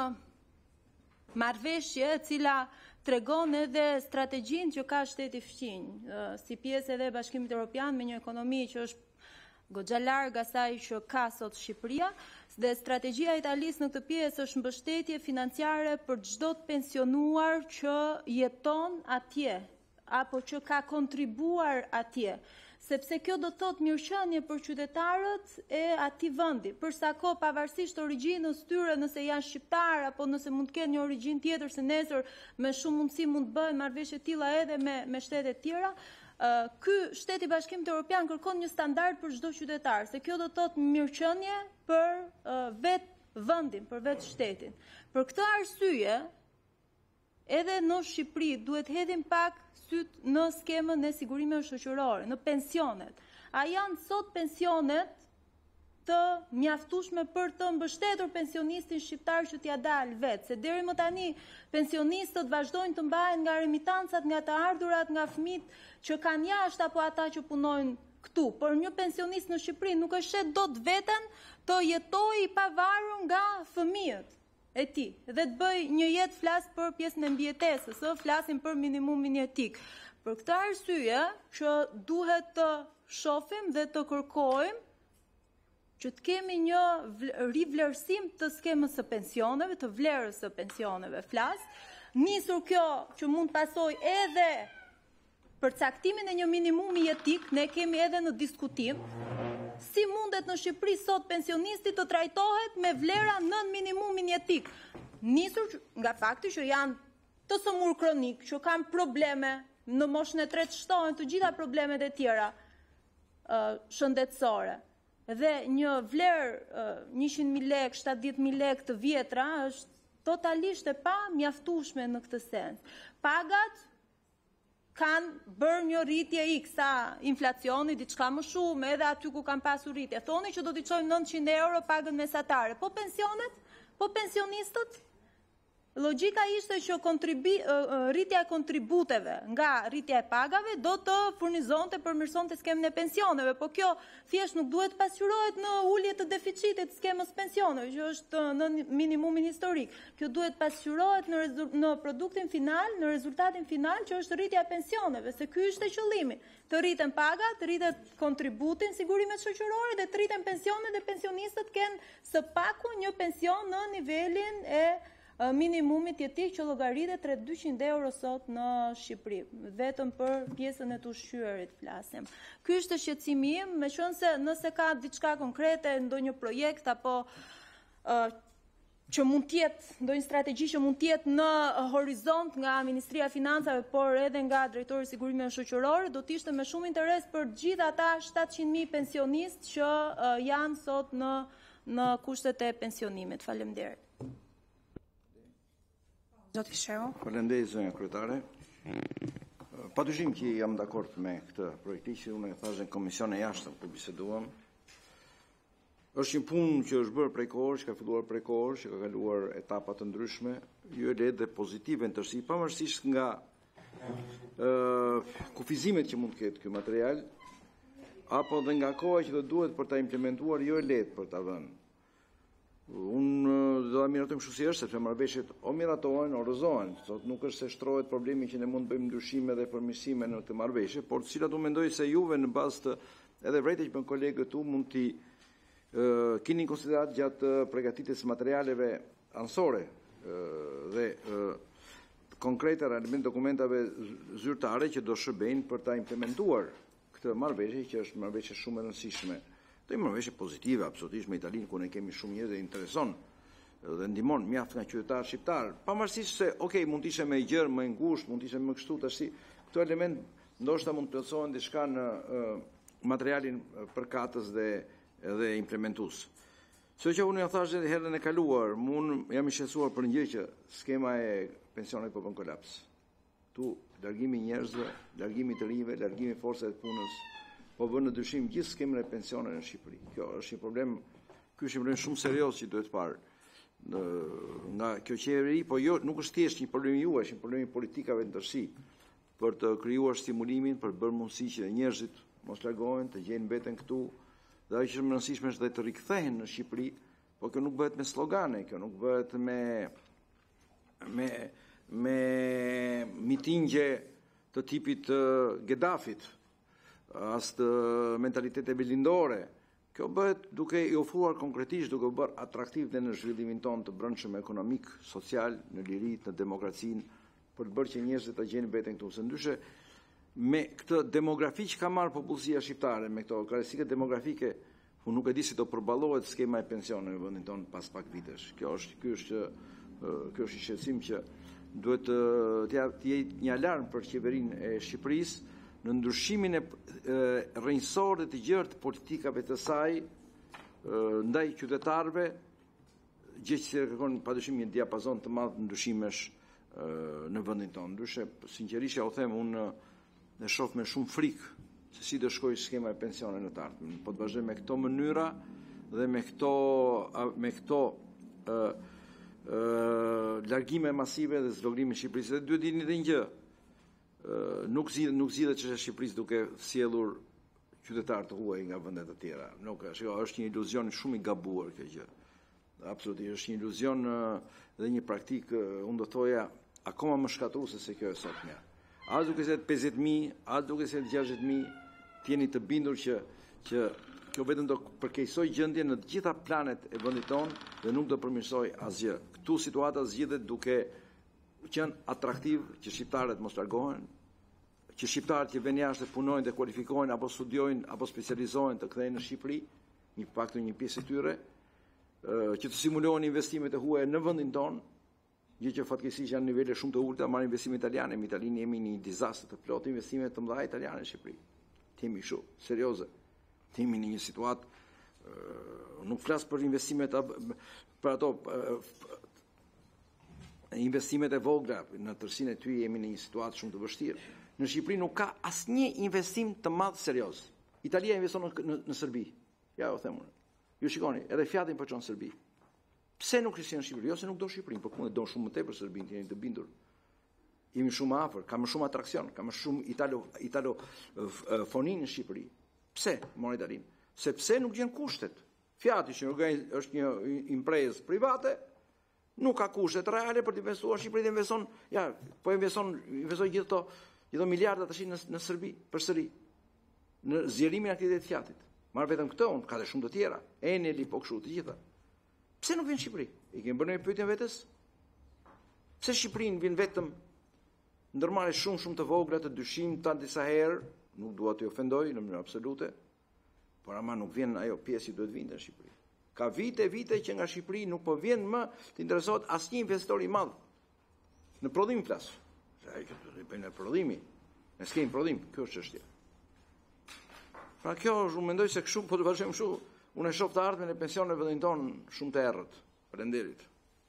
marrëveshje e cila tregon edhe strategjinë që ka shteti fqinj, uh, si pjesë edhe e Bashkimit Evropian me një ekonomi që është goxha larg asaj që ka sot Shqipëria, dhe strategjia e Italisë në këtë pjesë është mbështetje financiare për çdo të pensionuar që jeton atje apo që ka kontribuar atje, sepse kjo do të thotë mirëqenie për qytetarët e atij vendi, për sa kohë pavarësisht origjinës tyre, nëse janë shqiptar apo nëse mund të kenë një origjinë tjetër, se nesër me shumë mundësi mund të bëhen marrëveshje të tilla edhe me me shtete të tjera. Uh, ky shteti i Bashkimit Evropian kërkon një standard për çdo qytetar, se kjo do të thotë mirëqenie për uh, vetë vendin, për vetë shtetin. Për këtë arsye, edhe në Shqipëri duhet hedhim pak syt në skemën e sigurimeve shoqërore, në pensionet. A janë sot pensionet të mjaftueshme për të mbështetur pensionistin shqiptar që t'ia dalë vetë, se deri më tani pensionistët vazhdojnë të mbahen nga remitancat, nga të ardhurat, nga fëmijët që kanë jashtë apo ata që punojnë këtu. Por një pensionist në Shqipëri nuk e shet dot veten të jetojë i pavarur nga fëmijët e tij dhe të bëj një jetë, flas për pjesën e mbijetesës, ë flasim për minimumin jetik. Për këtë arsye që duhet të shohim dhe të kërkojmë që të kemi një rivlerësim të skemës së pensioneve, të vlerës së pensioneve flas, nisur kjo që mund pasoj edhe për caktimin e një minimumi jetik, ne kemi edhe në diskutim, si mundet në Shqipëri sot pensionisti të trajtohet me vlera nën minimumin jetik. Nisur nga fakti që janë të sëmur kronik, që kanë probleme, në moshën e tretë shtohen të gjitha problemet e tjera uh, shëndetësore. Dhe një vlerë njëqind mijë lekë, shtatëdhjetë mijë lekë të vjetra është totalisht e pa mjaftueshme në këtë sens. Pagat kanë bërë një rritje X sa inflacioni, diçka më shumë, edhe aty ku kanë pasur rritje. Thoni që do t'i çojmë nëntëqind euro pagën mesatare. Po pensionet? Po pensionistët? Logjika ishte që kontribi, rritja e kontributeve nga rritja e pagave do të furnizonte, përmirësonte skemin e pensioneve, po kjo thjesht nuk duhet pasqyrohet në ulje të deficitit skemës pensioneve, që është në minimumin historik. Kjo duhet pasqyrohet në, në produktin final, në rezultatin final, që është rritja e pensioneve, se ky ishte qëllimi. Të rriten pagat, të rritet kontributin, sigurimet shoqërore dhe të rriten pensionet dhe pensionistët kenë së paku një pension në nivelin e minimumit jetik që llogaritet rreth dyqind euro sot në Shqipëri, vetëm për pjesën e të ushqyerit flasim. Ky është shqetësimi im, meqense nëse ka diçka konkrete, ndonjë projekt apo uh, që mund të jetë, ndonjë strategji që mund të jetë në horizont nga Ministria e Financave, por edhe nga Drejtori i Sigurimeve Shoqërore, do të ishte me shumë interes për gjithë ata shtatëqind mijë pensionistë që uh, janë sot në në kushtet e pensionimit. Faleminderit. Zoti Fsheu. Faleminderit zonja kryetare. Padyshim që jam dakord me këtë projekt që unë e thash në komision e jashtëm ku biseduam. Është një punë që është bërë prej kohësh, ka filluar prej kohësh, që ka kaluar etapa të ndryshme, jo e lehtë dhe pozitive në tërësi, pavarësisht nga uh, kufizimet që mund të ketë ky material, apo dhe nga koha që do duhet për ta implementuar, jo e lehtë për ta vënë. Unë do ta miratojmë kështu si është, sepse marrëveshjet o miratohen, o rrëzohen. Sot nuk është se shtrohet problemi që ne mund të bëjmë ndryshime dhe përmirësime në këtë marrëveshje, por të cilat unë mendoj se juve në bazë të edhe vërejtë që bën kolegët tu mund t'i uh, keni konsiderat gjatë përgatitjes së materialeve anësore uh, dhe uh, konkrete realimin dokumentave zyrtare që do shërbejnë për ta implementuar këtë marrëveshje që është marrëveshje shumë e rëndësishme. Të një marrëveshje pozitive, absolutisht me Italinë, ku ne kemi shumë njerëz dhe intereson dhe ndihmon mjaft nga qytetarë shqiptar. Pavarësisht se, okay, mund të ishte më i gjerë, më i ngushtë, mund të ishte më kështu tash, këto element ndoshta mund të plotësohen diçka në uh, materialin përkatës dhe dhe implementues. Kjo që unë ja thash edhe herën e kaluar, unë jam i shqetësuar për një gjë që skema e pensionit po bën kolaps. Tu largimi i njerëzve, largimi të rinjve, largimi i forcave të punës, po bën në dyshim gjithë skemën e pensioneve në Shqipëri. Kjo është një problem, ky është një problem shumë serioz që duhet parë në, nga kjo qeveri, po jo nuk është thjesht një problem juaj, është një problem i politikave në tërësi për të krijuar stimulimin, për të bërë mundësi që njerëzit mos largohen, të gjejnë veten këtu, dhe ajo që është më rëndësishme është të rikthehen në Shqipëri, po kjo nuk bëhet me slogane, kjo nuk bëhet me me me mitingje të tipit uh, Gedafit, as të mentalitete bilindore. Kjo bëhet duke i ofruar konkretisht, duke bërë atraktiv dhe në zhvillimin ton të brendshëm ekonomik, social, në lirit, në demokracinë, për të bërë që njerëzit të gjejnë veten këtu. Se ndryshe me këtë demografi që ka marrë popullsia shqiptare, me këto karakteristika demografike, unë nuk e di si do përballohet skema e pensioneve në vendin ton pas pak vitesh. Kjo është ky është ky është një shqetësim që duhet të jetë një alarm për qeverinë e Shqipërisë në ndryshimin e rrënjësor dhe të gjerë të politikave të saj e, ndaj qytetarëve, gjë që kërkon padyshim një diapazon të madh ndryshimesh e, në vendin tonë. Ndryshe, sinqerisht ja u them, unë e shoh me shumë frikë se si do shkojë skema e pensioneve në të ardhmen. Po të vazhdoj me këto mënyra dhe me këto me këto e, e, largime masive dhe zvogëlimin e Shqipërisë. Dhe duhet dini edhe një gjë. Uh, nuk zgjidhet nuk zgjidhet çështja e Shqipërisë duke sjellur qytetarë të huaj nga vende të tjera. Nuk është, është një iluzion shumë i gabuar kjo gjë. Absolutisht është një iluzion uh, dhe një praktik uh, unë do thoja akoma më shkatruese se kjo e sotmja. A duke se pesëdhjetë mijë, a duke se gjashtëdhjetë mijë, jeni të bindur që që kjo vetëm do përkeqësoj gjendjen në të gjitha planet e vendit tonë dhe nuk do përmirësoj asgjë. Ktu situata zgjidhet duke qenë atraktiv që shqiptarët mos largohen, që shqiptarët që vjen jashtë punojnë dhe kualifikohen apo studiojnë apo specializohen të kthehen në Shqipëri, një paktën një pjesë e tyre, që të stimulohen investimet e huaja në vendin tonë, gjë që fatkeqësisht janë nivele shumë të ulta, marrin investime italiane, në Italinë jemi në një dizastër të plotë investime të mëdha italiane në Shqipëri. Themi kështu, serioze. Themi në një situatë, nuk flas për investimet për ato investimet e vogla, në tërësinë e tyre jemi në një situatë shumë të vështirë. në Shqipëri nuk ka asnjë investim të madh serioz. Italia investon në, në, në Serbi. Ja, o them unë. Ju shikoni, edhe Fiatin po çon në Serbi. Pse nuk rishin në Shqipëri? Jo se nuk do Shqipërinë, por punë do shumë më tepër Serbinë, jeni të bindur. Jemi shumë më afër, ka më shumë atraksion, ka më shumë italo italo fonin në Shqipëri. Pse monetarin? Sepse nuk gjen kushtet. Fiati që është një imprezë private, nuk ka kushtet reale për të investuar. Shqipëria dhe investon, ja, po investon, investoi gjithë to, gjithë miliarda tash në, në Serbi, përsëri, në zgjerimin e aktivitetit të Fiatit. Marr vetëm këtë, unë ka dhe shumë të tjera, Eneli, po kështu të gjitha. Pse nuk vjen në Shqipëri? I kemi bërë një pyetje vetes? Pse Shqipërinë vjen vetëm ndërmarrje shumë shumë të vogla të dyshimta disa herë, nuk dua të ofendoj në mënyrë absolute, por ama nuk vjen ajo pjesë që duhet vinte në Shqipëri. Ka vite vite që nga Shqipëri nuk po vjen më të interesohet asnjë investor i madh. Në prodhim flas. Ai që do të bëjnë prodhimi. Ne s'kemi prodhim, kjo është çështja. Pra kjo unë mendoj se kështu po të vazhdojmë kështu. Unë e shoh të ardhmen e pensioneve vendin ton shumë të errët. Faleminderit.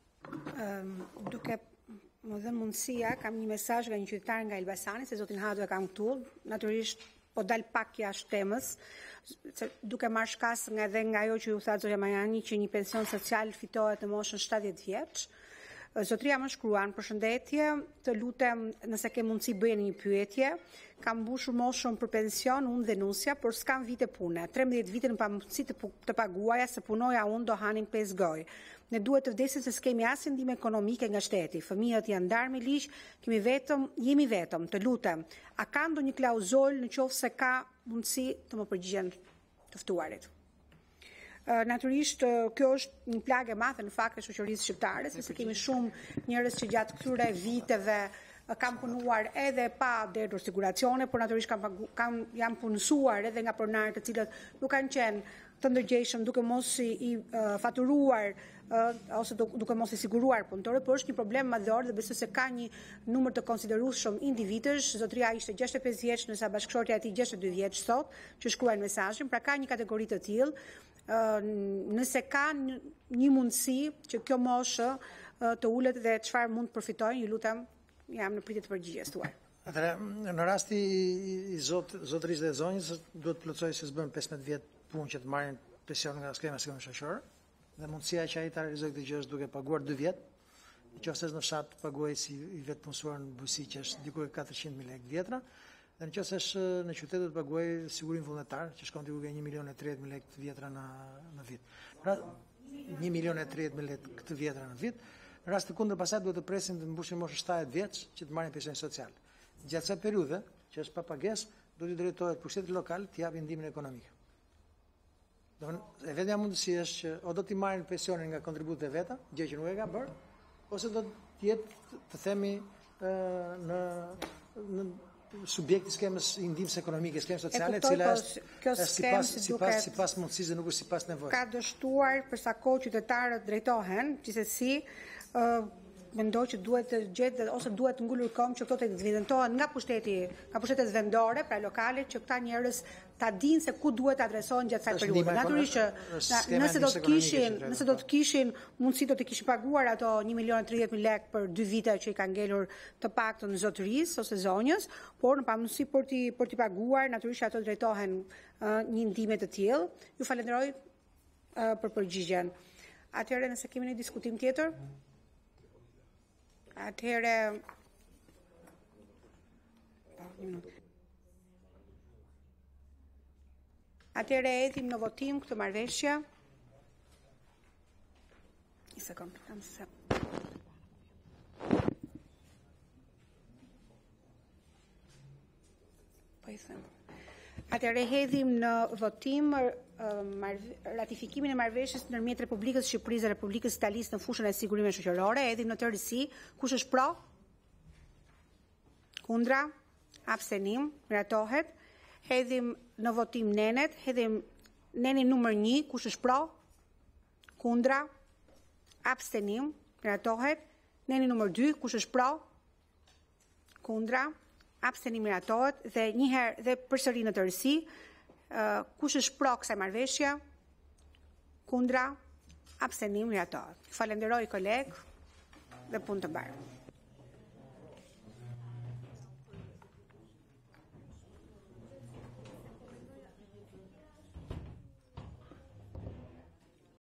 Um, duke më dhënë mundësia, kam një mesazh nga një qytetar nga Elbasani, se zotin Hado e kam këtu, natyrisht po dal pak jashtë temës, se duke marrë shkas nga edhe nga ajo që ju tha Zoja Majani që një pension social fitohet në moshën shtatëdhjetë vjeç. Zotria më shkruan, përshëndetje, të lutem nëse ke mundësi bëjeni një pyetje. Kam mbushur moshën për pension unë dhe Nusja, por s'kam vite pune. tremëdhjetë vite në pamundësi të, të paguaja, se punoja unë do hanin pesë gojë. Ne duhet të vdesim se s'kemi asnjë ndihmë ekonomike nga shteti. Fëmijët janë ndarë me ligj, kemi vetëm, jemi vetëm, të lutem. A ka ndonjë klauzol në qoftë se ka mundësi të më përgjigjen të ftuarit? Natyrisht, kjo është një plagë e madhe në fakt e shoqërisë shqiptare, sepse kemi shumë njerëz që gjatë këtyre viteve kam punuar edhe pa derdhur siguracione, por natyrisht kam, kam jam punësuar edhe nga pronarët të cilët nuk kanë qenë të ndërgjegjshëm duke mos i, i uh, faturuar uh, ose duke mos i siguruar punëtorët, por është një problem madhor dhe besoj se ka një numër të konsiderueshëm individësh. Zotria ishte gjashtëdhjetë e pesë vjeç, ndërsa bashkëshortja e tij gjashtëdhjetë e dy vjeç sot, që shkruajnë mesazhin, pra ka një kategori të tillë. Uh, nëse ka një mundësi që kjo moshë uh, të ulet dhe çfarë mund të përfitojnë, ju lutem, jam në pritje të përgjigjes tuaj. Atëre, në rasti i, i zot, zotërisë dhe zonjës, duhet të plotësoj se s'bën pesëmbëdhjetë vjet punë që të marrin pension nga skema sigurimit shoqëror, dhe mundësia që ai ta realizojë këtë gjë është duke paguar dy vjet, nëse në fshat paguaj si i vetë punësuar në bujësi që është diku katërqind mijë lekë vjetra, dhe nëse është në qytet do të paguaj sigurim vullnetar që shkon diku një milion e tridhjetë mijë lekë vjetra në në vit. Pra një milion e tridhjetë mijë lekë këtë vjetra në vit. Në rast të kundër pastaj duhet të presim të mbushin moshën shtatëdhjetë vjeç që të marrin pension social. Gjatë kësaj periudhe, që është pa pagesë, do të drejtohet pushtetit lokal të japë ndihmën ekonomike. Domthonë, e vetmja mundësi është që o do t'i marrin pensionin nga kontributet e veta, gjë që nuk e ka bërë, ose do të jetë të themi në në subjekti skemës i ndihmës ekonomike, skemës sociale, e cila është sipas sipas sipas mundësisë, nuk është sipas nevojës. Ka dështuar për sa kohë qytetarët drejtohen, gjithsesi ë mendoj që duhet të gjetë ose duhet të ngulur këmbë që këto të evidentohen nga pushteti, nga pushtetet vendore, pra lokale, që këta njerëz ta dinë se ku duhet të adresohen gjatë kësaj periudhe. Natyrisht që nëse do të kishin, nëse do të kishin mundësi do të kishin paguar ato një milion e tridhjetë mijë lekë për dy vite që i kanë ngelur të paktën zotërisë ose zonjës, por në pamundësi për ti për ti paguar, natyrisht ato drejtohen uh, një ndihmë të tillë. Ju falenderoj uh, për përgjigjen. Atëherë nëse kemi një diskutim tjetër, atëherë Atëherë edhim në votim këtë marrëveshje. Një sekond, kam se. Po i them. Atëherë hedhim në votim ratifikimin e marrëveshjes ndërmjet Republikës së Shqipërisë dhe Republikës së Italisë në fushën e sigurimit shoqërore. Hedhim në tërësi. Kush është pro? Kundra? Abstenim? Miratohet. Hedhim në votim nenet. Hedhim nenin numër një. Kush është pro? Kundra? Abstenim? Miratohet. Nenin numër dy. Kush është pro? Kundra? Abstenim? Miratohet. Dhe një herë dhe përsëri në tërësi. Uh, kush është pro kësaj marrëveshje? Kundra? Abstenim? Miratohet. Falenderoj kolegë dhe punë të mbarë.